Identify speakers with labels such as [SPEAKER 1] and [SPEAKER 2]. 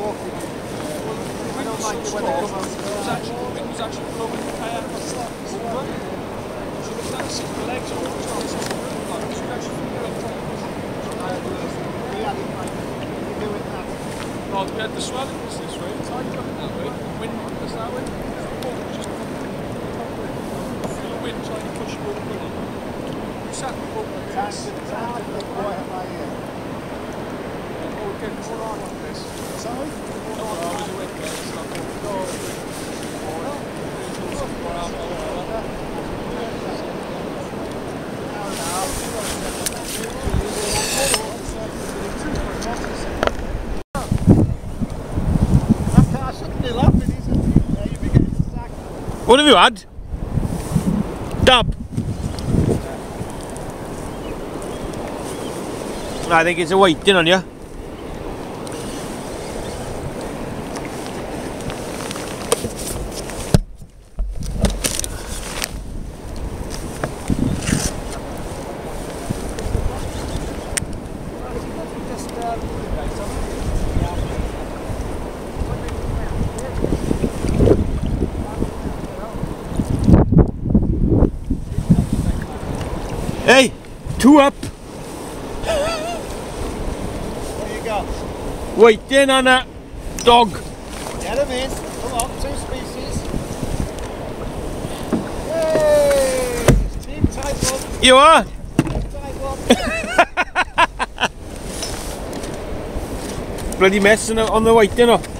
[SPEAKER 1] walking. I don't like it when they come on.
[SPEAKER 2] It was actually blowing the kayak over. So the fancy legs are always not as like you actually feel it from
[SPEAKER 1] We had it like you do it that.
[SPEAKER 2] well, we had the swelling was this way, it's like looking that way, the wind was that way, the boat was just feel the wind trying to push you over the boat. We sat in the boat like this.
[SPEAKER 1] Time to look boy at my ear.
[SPEAKER 2] Oh, we're getting more on this.
[SPEAKER 1] Sorry?
[SPEAKER 2] No, I was away there, it's not good.
[SPEAKER 3] What have you had? Dab? I think it's a whiting on you. Hey, 2 up.
[SPEAKER 1] What you got?
[SPEAKER 3] Whiting on a dog.
[SPEAKER 1] Get him in. Come on, 2 species. Hey! Team type 1.
[SPEAKER 3] You are?
[SPEAKER 1] Team type 1.
[SPEAKER 3] Bloody messing on the whiting up.